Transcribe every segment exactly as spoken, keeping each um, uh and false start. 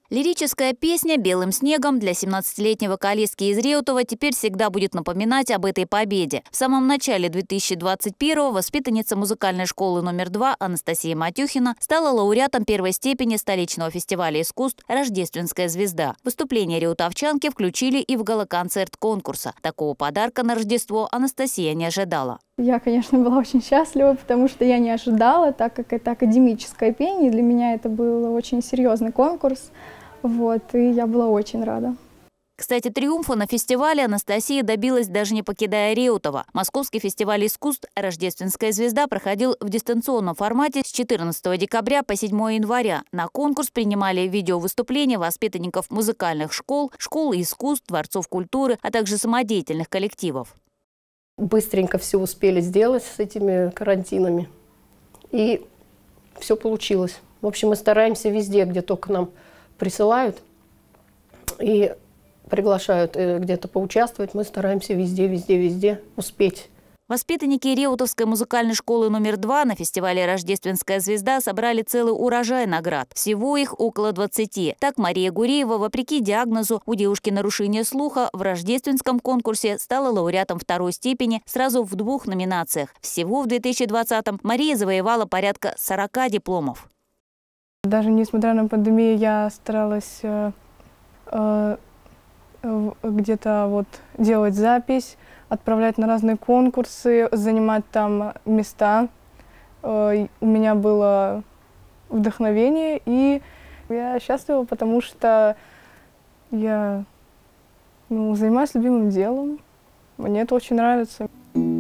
Лирическая песня «Белым снегом» для семнадцатилетней вокалистки из Реутова теперь всегда будет напоминать об этой победе. В самом начале две тысячи двадцать первого воспитанница музыкальной школы номер два Анастасия Матюхина стала лауреатом первой степени столичного фестиваля искусств «Рождественская звезда». Выступления реутовчанки включили и в гала-концерт конкурса. Такого подарка на Рождество Анастасия не ожидала. Я, конечно, была очень счастлива, потому что я не ожидала, так как это академическое пение. Для меня это был очень серьезный конкурс. Вот, и я была очень рада. Кстати, триумфа на фестивале Анастасия добилась, даже не покидая Реутова. Московский фестиваль искусств «Рождественская звезда» проходил в дистанционном формате с четырнадцатого декабря по седьмое января. На конкурс принимали видеовыступления воспитанников музыкальных школ, школ искусств, дворцов культуры, а также самодеятельных коллективов. Быстренько все успели сделать с этими карантинами. И все получилось. В общем, мы стараемся везде, где только нам присылают и приглашают где-то поучаствовать, мы стараемся везде, везде, везде успеть. Воспитанники Реутовской музыкальной школы номер два на фестивале «Рождественская звезда» собрали целый урожай наград. Всего их около двадцати. Так Мария Гуреева, вопреки диагнозу у девушки нарушение слуха, в рождественском конкурсе стала лауреатом второй степени сразу в двух номинациях. Всего в две тысячи двадцатом Мария завоевала порядка сорока дипломов. Даже несмотря на пандемию, я старалась э, э, где-то вот делать запись, отправлять на разные конкурсы, занимать там места. Э, у меня было вдохновение, и я счастлива, потому что я ну, занимаюсь любимым делом. Мне это очень нравится.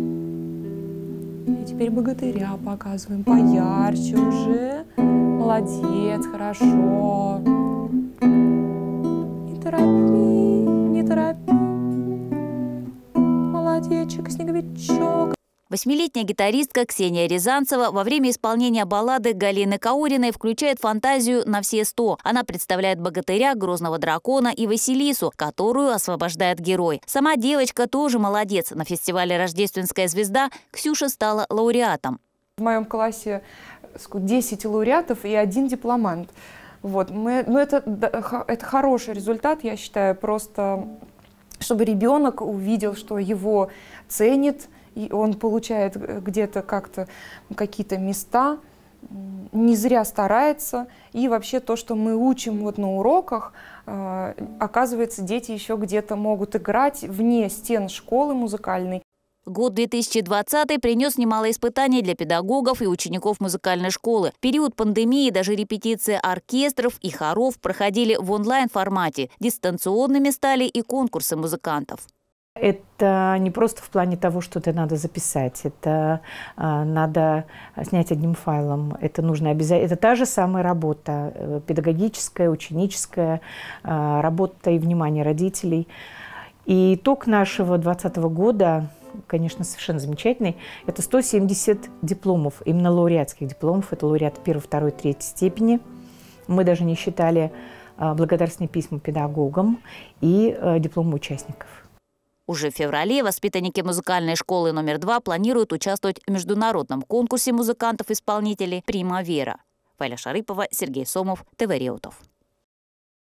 И теперь богатыря показываем поярче уже. Молодец, хорошо. Не торопи, не торопи. Молодечек, снеговичок. Восьмилетняя гитаристка Ксения Рязанцева во время исполнения баллады Галины Кауриной включает фантазию на все сто. Она представляет богатыря, грозного дракона и Василису, которую освобождает герой. Сама девочка тоже молодец. На фестивале «Рождественская звезда» Ксюша стала лауреатом. В моем классе десять лауреатов и один дипломант. Вот. Мы, ну это, это хороший результат, я считаю, просто чтобы ребенок увидел, что его ценит, и он получает где-то как-то какие-то места, не зря старается. И вообще то, что мы учим вот на уроках, э, оказывается, дети еще где-то могут играть вне стен школы музыкальной. Год две тысячи двадцатый принес немало испытаний для педагогов и учеников музыкальной школы. В период пандемии даже репетиции оркестров и хоров проходили в онлайн-формате. Дистанционными стали и конкурсы музыкантов. Это не просто в плане того, что это надо записать, это а, надо снять одним файлом, это нужно обязательно. Это та же самая работа, педагогическая, ученическая, а, работа и внимание родителей. И итог нашего двадцатого года, конечно, совершенно замечательный. Это сто семьдесят дипломов, именно лауреатских дипломов. Это лауреаты первой, второй, третьей степени. Мы даже не считали а, благодарственные письма педагогам и а, дипломы участников. Уже в феврале воспитанники музыкальной школы номер два планируют участвовать в международном конкурсе музыкантов-исполнителей «Примавера». Валя Шарипова, Сергей Сомов, ТВ Реутов.